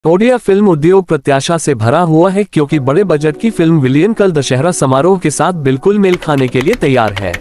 Odia film उद्योग प्रत्याशा से भरा हुआ है क्योंकि बड़े बजट की फिल्म विलियन कल दशहरा समारोह के साथ बिल्कुल मेल खाने के लिए तैयार है।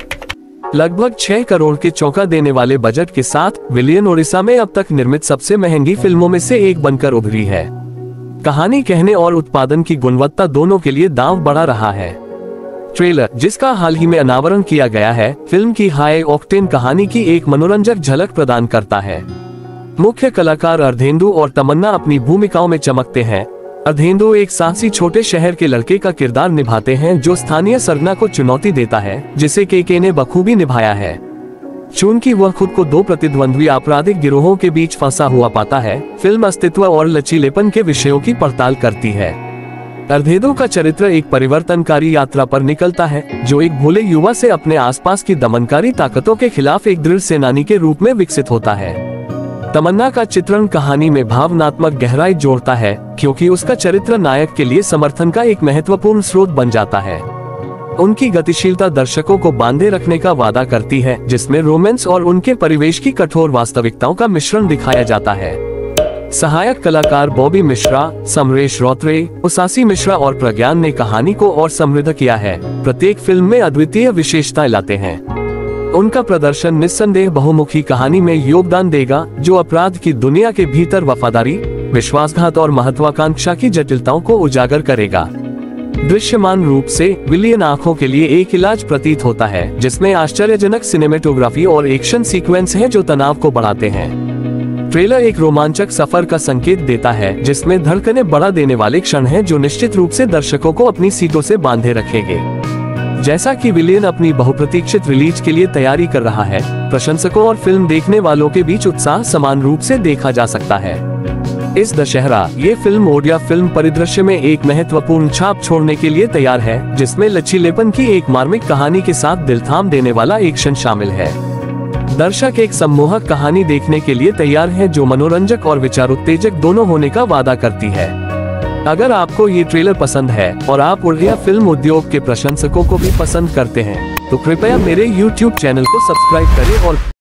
लगभग 6 करोड़ के चौंका देने वाले बजट के साथ विलियन ओडिशा में अब तक निर्मित सबसे महंगी फिल्मों में से एक बनकर उभरी है। कहानी कहने और उत्पादन की गुणवत्ता दोनों के लिए दांव बढ़ा रहा है। ट्रेलर, जिसका हाल ही में अनावरण किया गया है, फिल्म की हाई ऑक्टेन कहानी की एक मनोरंजक झलक प्रदान करता है। मुख्य कलाकार अर्धेंदु और तमन्ना अपनी भूमिकाओं में चमकते हैं। अर्धेंदु एक साहसी छोटे शहर के लड़के का किरदार निभाते हैं जो स्थानीय सरगना को चुनौती देता है, जिसे केके ने बखूबी निभाया है। चूंकि वह खुद को 2 प्रतिद्वंद्वी आपराधिक गिरोहों के बीच फंसा हुआ पाता है, फिल्म अस्तित्व और लचीलेपन के विषयों की पड़ताल करती है। अर्धेंदु का चरित्र एक परिवर्तनकारी यात्रा पर निकलता है, जो एक भोले युवा से अपने आसपास की दमनकारी ताकतों के खिलाफ एक दृढ़ सेनानी के रूप में विकसित होता है। तमन्ना का चित्रण कहानी में भावनात्मक गहराई जोड़ता है, क्योंकि उसका चरित्र नायक के लिए समर्थन का एक महत्वपूर्ण स्रोत बन जाता है। उनकी गतिशीलता दर्शकों को बांधे रखने का वादा करती है, जिसमें रोमांस और उनके परिवेश की कठोर वास्तविकताओं का मिश्रण दिखाया जाता है। सहायक कलाकार बॉबी मिश्रा, समरेश रौत्रे, उसासी मिश्रा और प्रज्ञान ने कहानी को और समृद्ध किया है। प्रत्येक फिल्म में अद्वितीय विशेषताएं लाते हैं। उनका प्रदर्शन निस्संदेह बहुमुखी कहानी में योगदान देगा, जो अपराध की दुनिया के भीतर वफादारी, विश्वासघात और महत्वाकांक्षा की जटिलताओं को उजागर करेगा। दृश्यमान रूप से विलियन आंखों के लिए एक इलाज प्रतीत होता है, जिसमें आश्चर्यजनक सिनेमेटोग्राफी और एक्शन सीक्वेंस है जो तनाव को बढ़ाते हैं। ट्रेलर एक रोमांचक सफर का संकेत देता है, जिसमें धड़कनें बढ़ा देने वाले क्षण हैं जो निश्चित रूप से दर्शकों को अपनी सीटों से बांधे रखेंगे। जैसा कि विलियन अपनी बहुप्रतीक्षित रिलीज के लिए तैयारी कर रहा है, प्रशंसकों और फिल्म देखने वालों के बीच उत्साह समान रूप से देखा जा सकता है। इस दशहरा ये फिल्म ओडिया फिल्म परिदृश्य में एक महत्वपूर्ण छाप छोड़ने के लिए तैयार है, जिसमें लचीलेपन की एक मार्मिक कहानी के साथ दिल थाम देने वाला एक्शन शामिल है। दर्शक एक सम्मोहक कहानी देखने के लिए तैयार है, जो मनोरंजक और विचारोत्तेजक दोनों होने का वादा करती है। अगर आपको ये ट्रेलर पसंद है और आप ओडिया फिल्म उद्योग के प्रशंसकों को भी पसंद करते हैं, तो कृपया मेरे YouTube चैनल को सब्सक्राइब करें और